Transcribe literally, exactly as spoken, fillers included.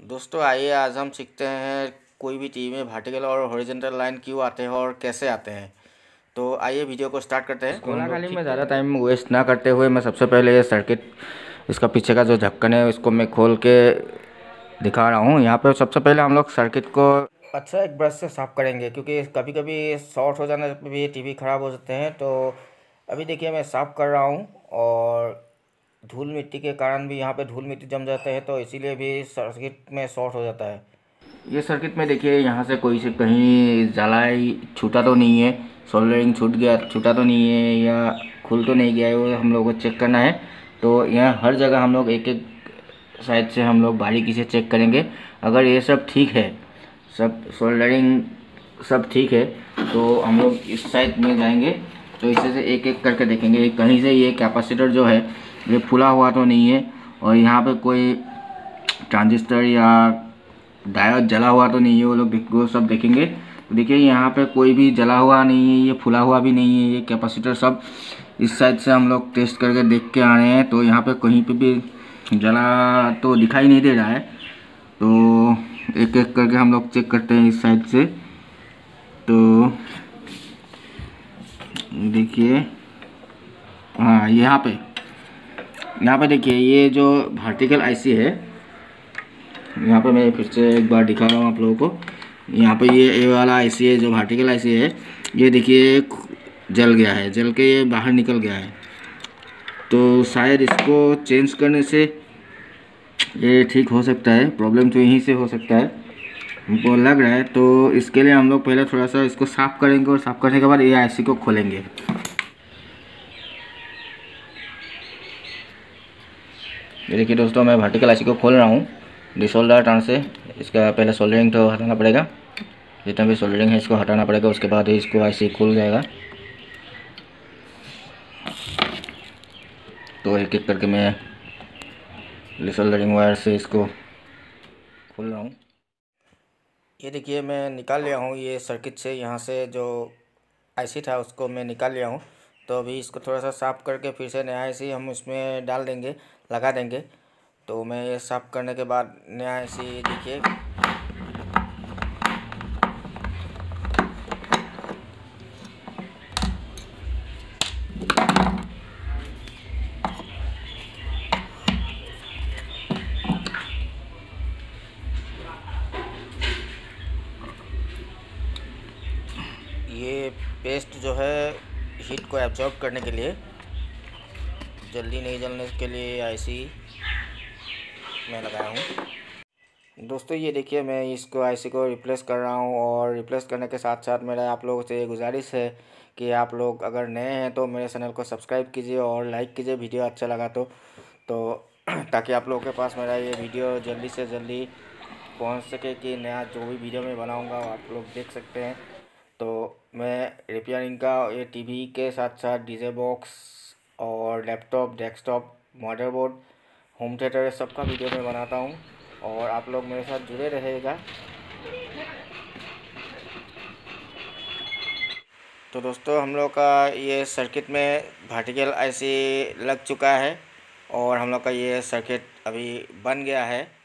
दोस्तों आइए आज हम सीखते हैं कोई भी टीवी में वर्टिकल और हॉरिजॉन्टल लाइन क्यों आते हैं और कैसे आते हैं। तो आइए वीडियो को स्टार्ट करते हैं। कोला खाली में ज़्यादा टाइम वेस्ट ना करते हुए मैं सबसे पहले ये सर्किट, इसका पीछे का जो ढक्कन है इसको मैं खोल के दिखा रहा हूँ। यहाँ पे सबसे पहले हम लोग सर्किट को अच्छा एक ब्रश से साफ़ करेंगे, क्योंकि कभी कभी शॉर्ट हो जाने पे भी टीवी ख़राब हो जाते हैं। तो अभी देखिए मैं साफ़ कर रहा हूँ, और धूल मिट्टी के कारण भी यहाँ पे धूल मिट्टी जम जाते हैं, तो इसीलिए भी सर्किट में शॉर्ट हो जाता है। ये सर्किट में देखिए यहाँ से कोई से कहीं जलाई छूटा तो नहीं है, सोल्डरिंग छूट गया छूटा तो नहीं है या खुल तो नहीं गया है, वो हम लोग को चेक करना है। तो यहाँ हर जगह हम लोग एक एक साइड से हम लोग बारीकी से चेक करेंगे। अगर ये सब ठीक है, सब सोल्डरिंग सब ठीक है, तो हम लोग इस साइड में जाएंगे। तो इसे से एक एक करके देखेंगे कहीं से ये कैपेसिटर जो है ये फुला हुआ तो नहीं है, और यहाँ पे कोई ट्रांजिस्टर या डायोड जला हुआ तो नहीं है, वो लोग वो सब देखेंगे। तो देखिए यहाँ पे कोई भी जला हुआ नहीं है, ये फुला हुआ भी नहीं है, ये कैपेसिटर सब इस साइड से हम लोग टेस्ट करके देख के आ रहे हैं। तो यहाँ पे कहीं पे भी जला तो दिखाई नहीं दे रहा है। तो एक एक करके हम लोग चेक करते हैं इस साइड से। तो देखिए हाँ, यहाँ पे यहाँ पे देखिए ये जो वर्टिकल आईसी है, यहाँ पे मैं फिर से एक बार दिखा रहा हूँ आप लोगों को। यहाँ पे ये ए वाला आईसी है जो वर्टिकल आईसी है, ये देखिए जल गया है, जल के ये बाहर निकल गया है। तो शायद इसको चेंज करने से ये ठीक हो सकता है, प्रॉब्लम तो यहीं से हो सकता है हमको लग रहा है। तो इसके लिए हम लोग पहले थोड़ा सा इसको साफ़ करेंगे, और साफ़ करने के बाद ये आईसी को खोलेंगे। ये देखिए दोस्तों, मैं वर्टिकल आईसी को खोल रहा हूँ डिसोल्डर टर्न से। इसका पहले सोल्डरिंग तो हटाना पड़ेगा, जितना भी सोल्डरिंग है इसको हटाना पड़ेगा, उसके बाद ही इसको आईसी खुल जाएगा। तो एक एक करके मैं डिसोल्डरिंग वायर से इसको खोल रहा हूँ। ये देखिए मैं निकाल लिया हूँ ये सर्किट से, यहाँ से जो आईसी था उसको मैं निकाल लिया हूँ। तो अभी इसको थोड़ा सा साफ़ करके फिर से नया आईसी हम इसमें डाल देंगे, लगा देंगे। तो मैं ये साफ़ करने के बाद नया आईसी देखिए ये पेस्ट जो है हीट को एब्जॉर्ब करने के लिए, जल्दी नहीं जलने के लिए आईसी मैं लगाया हूँ। दोस्तों ये देखिए मैं इसको आईसी को रिप्लेस कर रहा हूँ, और रिप्लेस करने के साथ साथ मेरा आप लोगों से गुजारिश है कि आप लोग अगर नए हैं तो मेरे चैनल को सब्सक्राइब कीजिए और लाइक कीजिए वीडियो अच्छा लगा तो तो ताकि आप लोगों के पास मेरा ये वीडियो जल्दी से जल्दी पहुंच सके कि नया जो भी वीडियो मैं बनाऊंगा आप लोग देख सकते हैं। तो मैं रिपेयरिंग का ये टीवी के साथ साथ डीजे बॉक्स और laptop, desktop, motherboard, home theatre सबका वीडियो मैं बनाता हूँ, और आप लोग मेरे साथ जुड़े रहेगा। तो दोस्तों हम लोग का ये सर्किट में वर्टिकल आईसी लग चुका है, और हम लोग का ये सर्किट अभी बन गया है।